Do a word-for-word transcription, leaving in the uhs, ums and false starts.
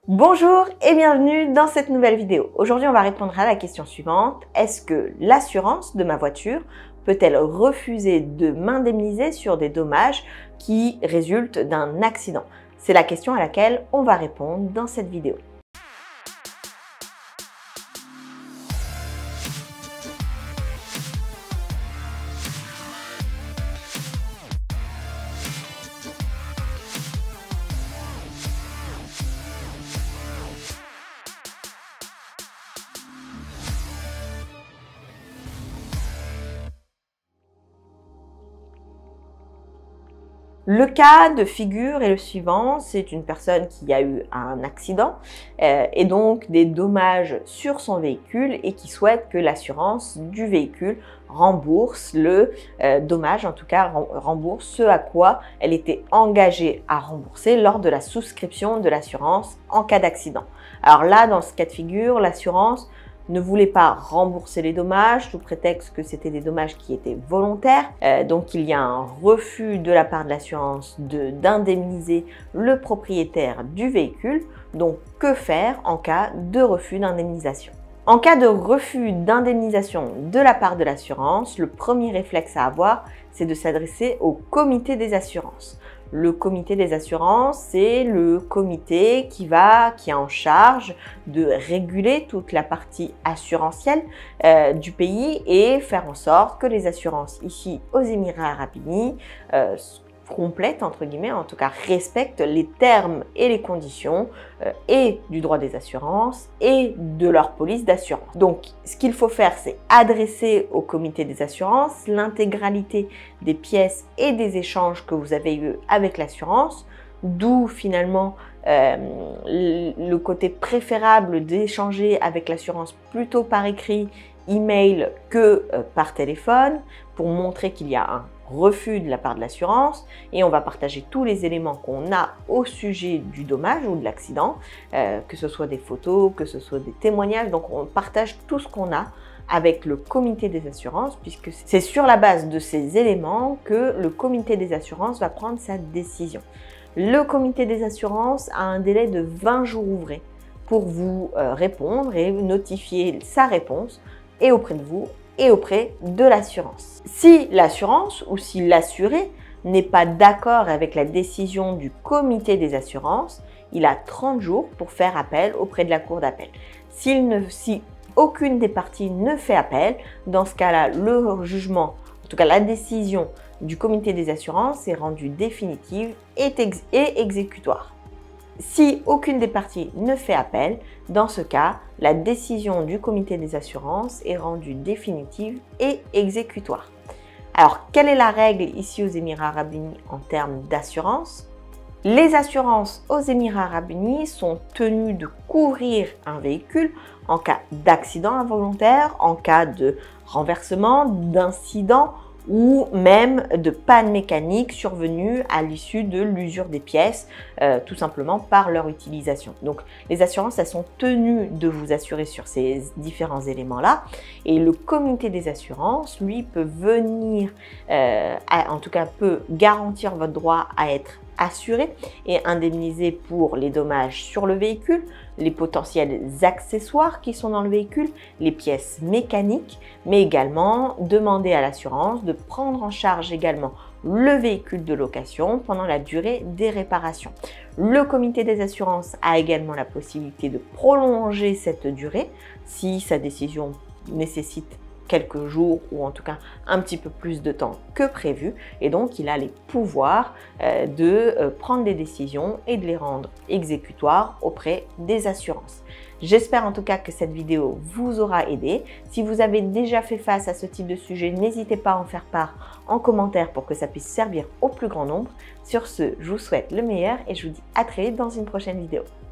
Bonjour et bienvenue dans cette nouvelle vidéo. Aujourd'hui, on va répondre à la question suivante. Est-ce que l'assurance de ma voiture peut-elle refuser de m'indemniser sur des dommages qui résultent d'un accident? C'est la question à laquelle on va répondre dans cette vidéo. Le cas de figure est le suivant, c'est une personne qui a eu un accident euh, et donc des dommages sur son véhicule et qui souhaite que l'assurance du véhicule rembourse le euh, dommage, en tout cas rembourse ce à quoi elle était engagée à rembourser lors de la souscription de l'assurance en cas d'accident. Alors là, dans ce cas de figure, l'assurance ne voulait pas rembourser les dommages sous prétexte que c'était des dommages qui étaient volontaires. Euh, donc il y a un refus de la part de l'assurance d'indemniser le propriétaire du véhicule. Donc que faire en cas de refus d'indemnisation? En cas de refus d'indemnisation de la part de l'assurance, le premier réflexe à avoir, c'est de s'adresser au comité des assurances. Le comité des assurances, c'est le comité qui va, qui est en charge de réguler toute la partie assurantielle euh, du pays et faire en sorte que les assurances ici aux Émirats Arabes Unis euh, complètent, entre guillemets, en tout cas respectent les termes et les conditions euh, et du droit des assurances et de leur police d'assurance. Donc, ce qu'il faut faire, c'est adresser au comité des assurances l'intégralité des pièces et des échanges que vous avez eus avec l'assurance, d'où finalement euh, le côté préférable d'échanger avec l'assurance plutôt par écrit, email que euh, par téléphone, pour montrer qu'il y a un refus de la part de l'assurance et on va partager tous les éléments qu'on a au sujet du dommage ou de l'accident, euh, que ce soit des photos, que ce soit des témoignages. Donc on partage tout ce qu'on a avec le comité des assurances puisque c'est sur la base de ces éléments que le comité des assurances va prendre sa décision. Le comité des assurances a un délai de vingt jours ouvrés pour vous euh, répondre et notifier sa réponse et auprès de vous et auprès de l'assurance. Si l'assurance ou si l'assuré n'est pas d'accord avec la décision du comité des assurances, il a trente jours pour faire appel auprès de la cour d'appel. S'il ne, si aucune des parties ne fait appel, dans ce cas-là, le jugement, en tout cas la décision du comité des assurances est rendue définitive et, ex et exécutoire. Si aucune des parties ne fait appel, dans ce cas, la décision du comité des assurances est rendue définitive et exécutoire. Alors, quelle est la règle ici aux Émirats Arabes Unis en termes d'assurance? Les assurances aux Émirats Arabes Unis sont tenues de couvrir un véhicule en cas d'accident involontaire, en cas de renversement, d'incident, ou même de panne mécanique survenue à l'issue de l'usure des pièces, euh, tout simplement par leur utilisation. Donc les assurances, elles sont tenues de vous assurer sur ces différents éléments-là et le comité des assurances, lui, peut venir, euh, à, en tout cas peut garantir votre droit à être assuré et indemnisé pour les dommages sur le véhicule, les potentiels accessoires qui sont dans le véhicule, les pièces mécaniques, mais également demander à l'assurance de prendre en charge également le véhicule de location pendant la durée des réparations. Le comité des assurances a également la possibilité de prolonger cette durée si sa décision nécessite quelques jours ou en tout cas un petit peu plus de temps que prévu et donc il a les pouvoirs euh, de euh, prendre des décisions et de les rendre exécutoires auprès des assurances. J'espère en tout cas que cette vidéo vous aura aidé. Si vous avez déjà fait face à ce type de sujet, n'hésitez pas à en faire part en commentaire pour que ça puisse servir au plus grand nombre. Sur ce, je vous souhaite le meilleur et je vous dis à très vite dans une prochaine vidéo.